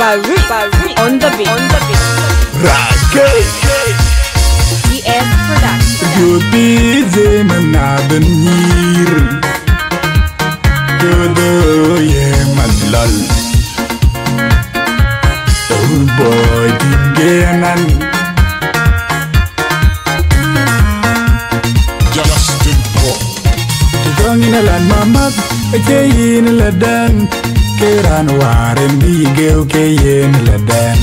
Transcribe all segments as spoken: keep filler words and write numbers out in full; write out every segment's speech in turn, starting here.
Baru, Baru on the beat, on the beat. Raskay D S Production. Jobi zemanadın yir Jodo ye madlal Old boy dingenan Justin Paul Jongin alan mamak Ajayin ladan Keran waren bigeo keyen ladan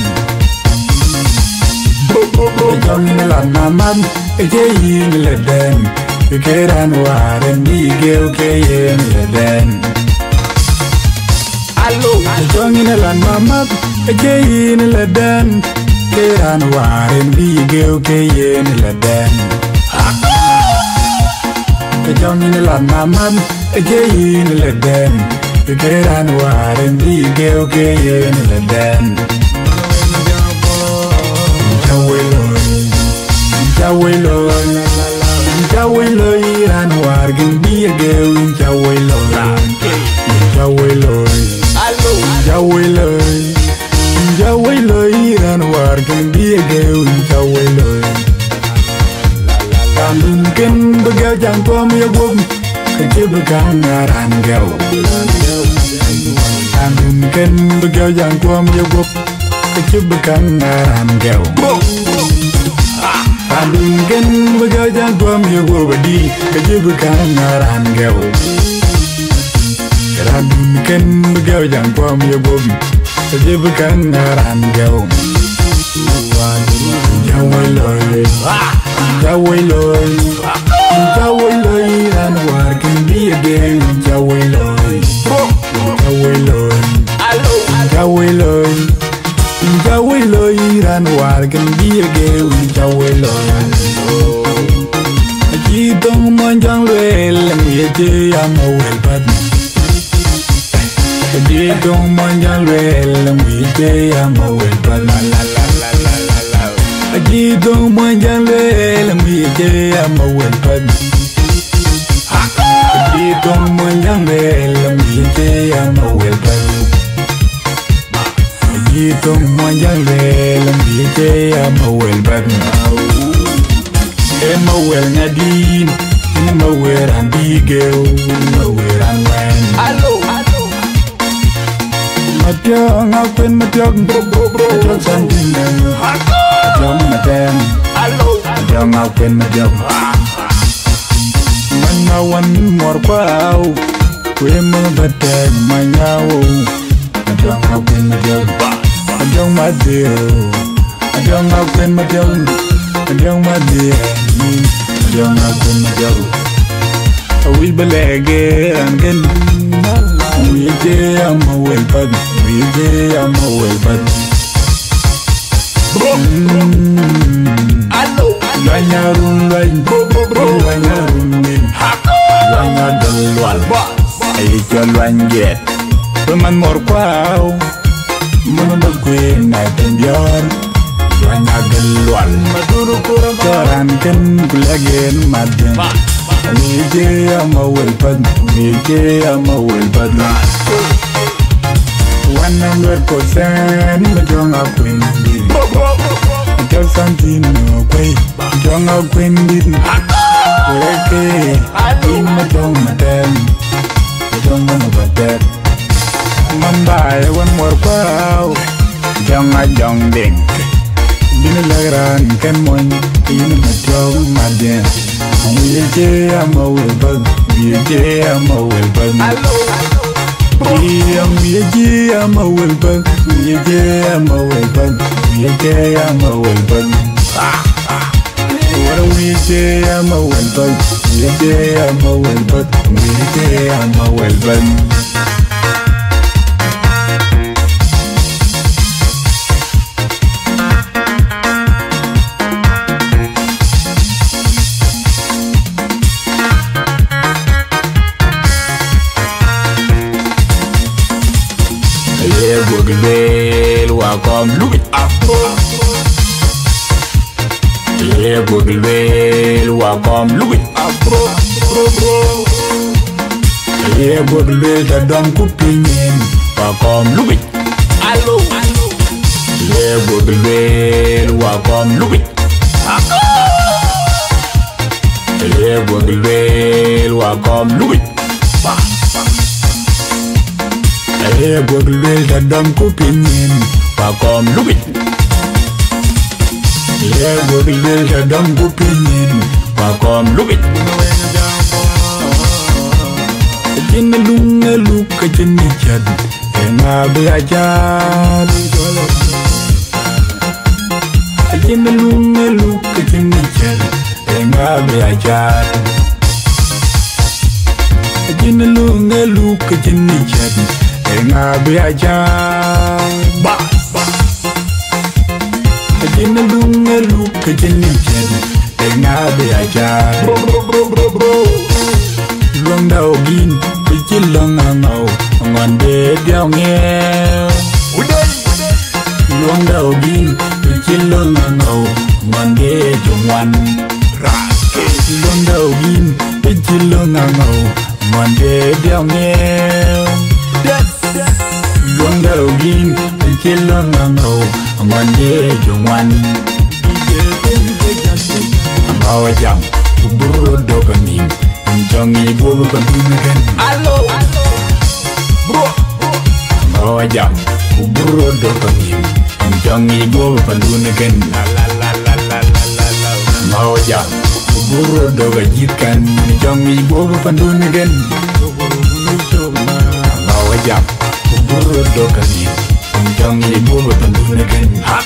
Jongin alan mamak Ajayin ladan Keran waren bigeo keyen ladan Allo Jongin alan mamak Ajayin ladan Keran waren bigeo keyen ladan Jongin alan mamak Ajayin ladan Keran waren bigeo keyen ladan Jaweloy Jaweloy Jaweloy ran wargin bigeo Jaweloy Jaweloy Jaweloy Jaweloy ran wargin bigeo Jaweloy Kandun ken begao jang pom ya gum Kejebegang ngaran gao Kandun ken begao jang pom ya gum Kejebegang ngaran gao Kandun ken begao jang pom ya gum Badi kejebegang ngaran gao Kandun ken begao jang pom ya gum Kejebegang ngaran gao Jaweloy Jaweloy Jaweloy ran wargin bigeo Jaweloy Jaweloy Jaweloy Jaweloy ran wargin bigeo Jaweloy Jidong manjang lwel Miyeje amawel bad Jidong manjang lwel Miyeje amawel bad Jidong manjang lwel Miyeje amawel bad Jidong manjang lwel Miyeje amawel bad Jidong manjang lwel Miyeje amawel bad Emawel ngadin Emawel an bigeo Emawel an wen Allo, allo. Matyong akwen matyong Matyong sandinan Matyong maten Allo, Matyong akwen matyong Mangawan morkwao Kwe mabateg manyawo Matyong akwen matyong Matyong madyo Matyong akwen matyong Matyong madyo Matyong akwen matyong Awil balege angin Miyeje amawel bad Miyeje amawel bad allo. Lanyarun lain Lanyarun min Lanyadal wal Ayikyo lwanjet Peman morkwao Menundagwe na tenbior Lanyadal wal Maduro kurang Karan ken kulagen madyan Miyeje amawel bad Miyeje amawel bad one hundred percent Majong akwin din Majong santino kway Majong akwin din Weke Din majong maten Majong manabatet Mambay one more pao Majong ajong ding Dinilagran ken mon Din majong madyan Miyeje amawel bag Miyeje amawel bag Allo, Yang miyeje amawel bag Miyeje amawel bag Miyeje amawel bag Wara miyeje amawel bag Miyeje amawel bag Miyeje amawel bag Gugulwel wakom lubit afro Ye gugulwel wakom lubit afro Ye gugulwel dadam kupingin wakom lubit allo, allo. ye bugulwel wa kom lubi ye bugulwel wa kom lubi ye bugulwel da dam ku pinyin wa kom lubi ye bugulwel da dam ku pinyin wa kom lubi Jin lunga luka jini chad Enga be ajad Jin lunga luka jini chad Enga be ajad Jin lunga luka jini chad Enga be ajad Ba Jin lunga luka jini chad Enga be ajad Bro bro bro bro Long đầu gin chỉ long ngầu ngon để đeo nghe long đầu gin chỉ long ngầu ngon để chung ngoan long đầu gin chỉ long ngầu ngon để đeo nghe long đầu gin chỉ long ngầu ngon để chung ngoan ngầu jam buru dokanim Jongi bobo pandunagan Allo Bro Bawa jam Bro dopangin Jongi bobo pandunagan La la la la la la la Bawa jam Bro dogajitkan Jongi bobo pandunagan Bawa jam Bro dopangin Jongi bobo pandunagan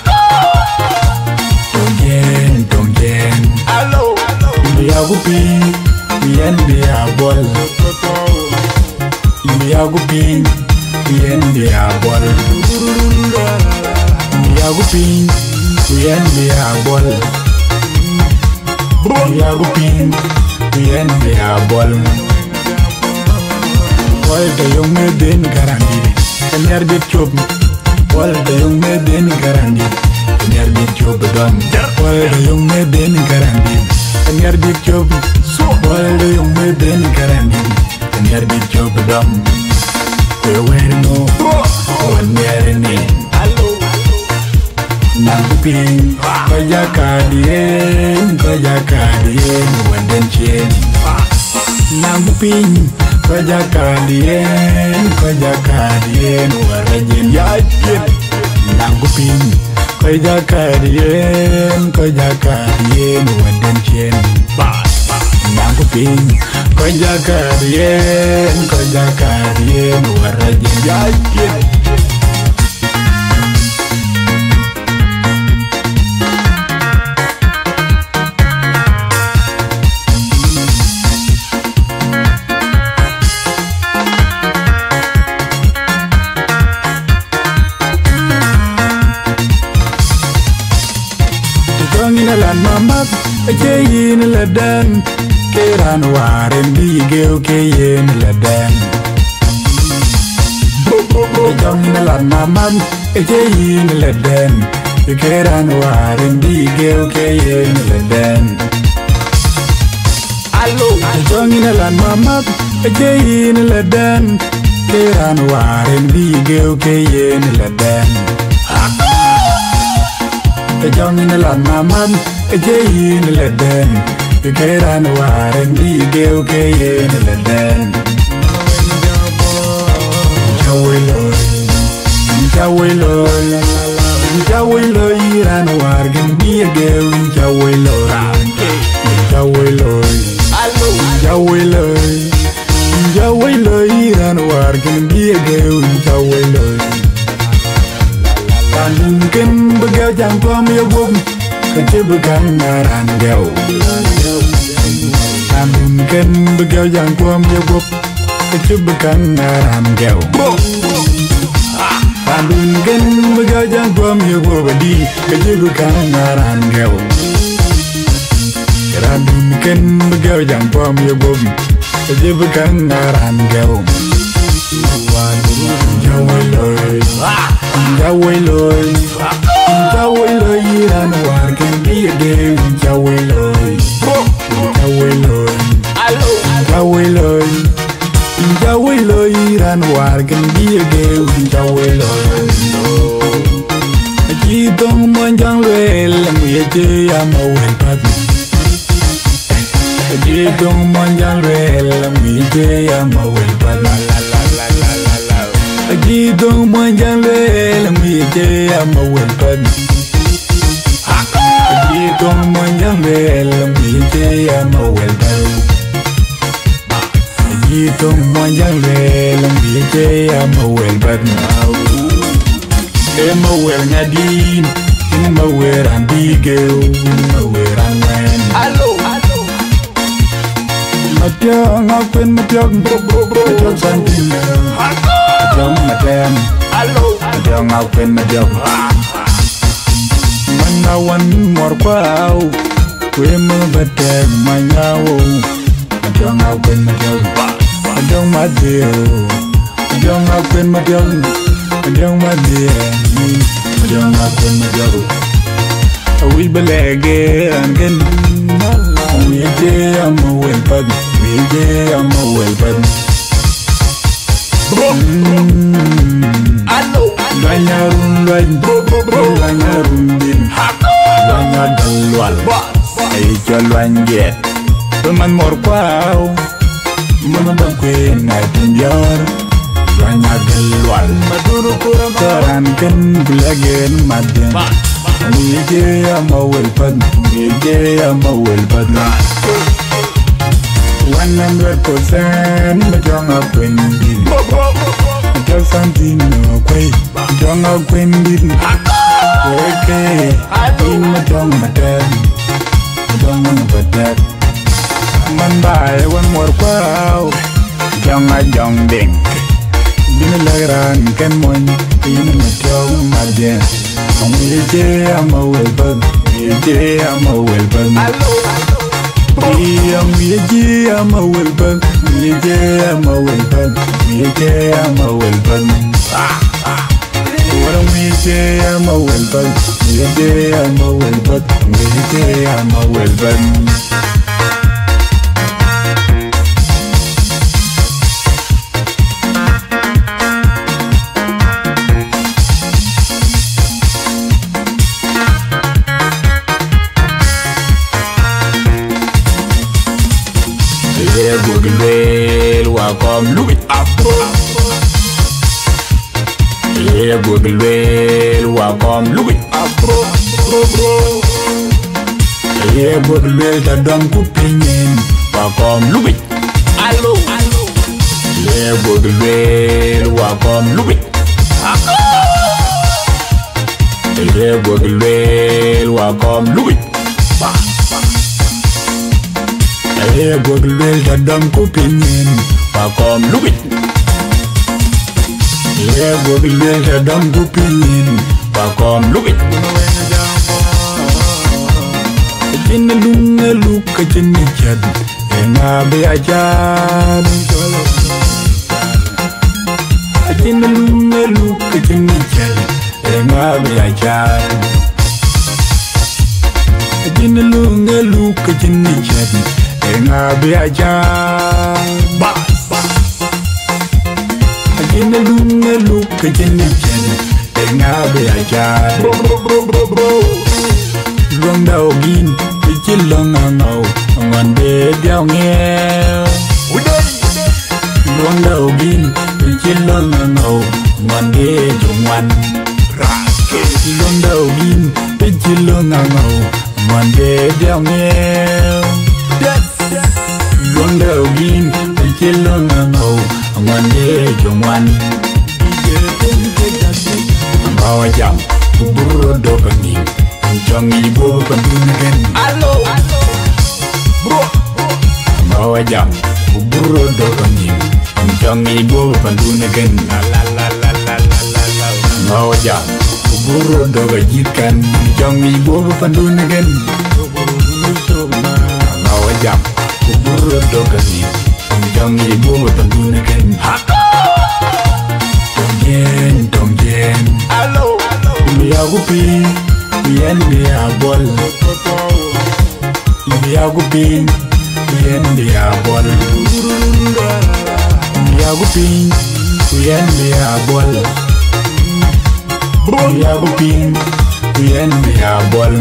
Tongjen Tongjen Allo Biar aku pi Bien dia bol Dia gupin Bien dia bol Dia gupin Bien dia bol Dia gupin Bien dia bol Bol da yung medin garandi Kanyar dit chub Bol da yung medin garandi Kanyar dit chub dom Bol da yung medin garandi Kanyar dit chub Bol da yung medin garandi Kanyar dit chub dom Kwe weri no Wan nyeri ni Nangupin Kaya kadien Kaya kadien Wanden chien Nangupin Kaya kadien Kaya kadien Warajin yajin Nangupin Kaya kadien Kaya kadien Wanden chien Nangupin Kaya kadien Kaya kadien Warajin yajin Lan mamak ajayin ladan keran waren bigeu keyen ladan Jongin lan mamak ajayin ladan keran waren bigeu keyen ladan Allo Jongin lan mamak ajayin ladan keran waren bigeu keyen ladan Jongin lan maman ajayin ladan Pikiran waren bigeu keyen ladan Jawi loy Jawi loy Jawi loy ran wargan bigeu Jawi loy Jawi loy Jawi loy Jawi loy ran wargan bigeu Jawi loy Mungkin begau jangkau ya bum Kecebukan ngaran gau Mungkin begau jangkau ya bum Kecebukan ngaran gau Mungkin begau jangkau ya bum Kecebukan ngaran gau Mungkin begau jangkau ya bum Kecebukan ngaran gau Jawa loy Jawa loy Jawa loy ran wargan bigeu Jawa loy Jawa loy Jawa loy Jawa loy ran wargan bigeu Jawa loy Jidong monjang lwel Muyete ya mawel padu Jidong monjang lwel Muyete ya mawel padu Jidong monjang lwel Muyete ya mawel padu Jidong monjang lwel Muyete ya mawel padu Jidong monjang lwel Muyete ya mawel padu Emma well Nadine, in my wear and big girl, in my wear and man. Hello, hello. Matang, I've been Matang, bro, bro, bro, Matang Santina. Matang, Matang. Hello, Matang, I've been Matang. Mana one more wow, Quimmer Matang, my now. Matang, I've been Matang. Matang, my dear. Matang, I've been Matang. Madang madang, madang aku madang. We belage angin, we je am a well pad, we je am a well pad. hello. Lanya run lanya, lanya run din, lanya dalwal. Ay jalwanje, teman morpau, mana bagwe na tinjar. Lanya dalwal. Taran kan belagen madyan Mije ama welpad Mije ama welpad one hundred percent Majonga kwendin Majal santino kwey Majonga kwendin Kweke In majonga matan Majonga mapatat Manbay one more kwao Jonga jong ding Bina lagran kan mon Bina matyaw madyan Ang milije ama welbad Milije ama welbad Ang milije ama welbad Milije ama welbad Milije ama welbad Warang milije ama welbad Milije ama welbad Milije ama welbad Google welcome look it up. Yeah, Google welcome look it up. Yeah, Google the dumb kupingen welcome look it. Hello, hello. Yeah, Google welcome look it. Yeah, Google welcome look it. Hey, Google the dumb kupingen, welcome look it. Yeah, Google the dumb kupingen, welcome look it. Jin lunga look at Jin Chad, and I'll be a jar. Jin lunga look at Jin Chad, and I'll be a jar. Jin lunga look at Jin Chad. Enga biaja ba ba Ajina lunga luka jini jen Enga biaja bro bro bro bro bro Luang dao gin Pichi longa ngau Ngande diao ngeo Luang dao gin Pichi longa ngau Ngande jungwan Luang dao gin Pichi longa ngau Ngande diao ngeo Luanda ogin, pichelo ngangau, ngande jongwan. Ngawa jam, kuburo dokangin, jongi bo pandunagan. Hello, hello. Bro, Ngawa jam, kuburo dokangin, jongi bo pandunagan. la la la la la la la. Ngawa jam, kuburo dogajikan, jongi bo pandunagan. Ngawa jam. Kuburo dokani, jongi bobo pandunagan. Tongjen, tongjen. Hello, hello. Biya gupi, biyan biya bol. Biya gupi, biyan biya bol. Biya gupi, biyan biya bol. Biya gupi, yen ya bol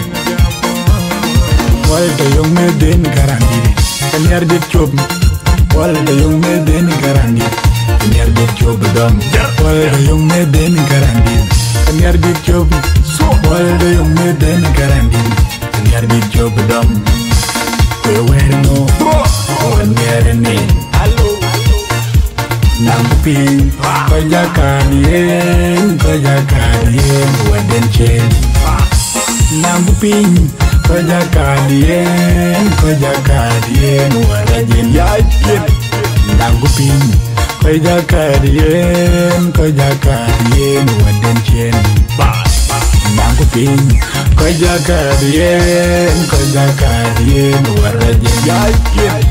wal de yung me den garandi kan yar de chob wal de yung me den garandi kan yar de chob dom wal de yung me den garandi kan yar de chob wal de yung me den garandi kan yar de chob dom we wer no on yer ne Namping Koja kanien Koja kanien Waden chen Namping Koja kanien Koja kanien Warajen yakin Namping Koja kanien Koja kanien Waden chen Namping Koja kanien Koja kanien Warajen yakin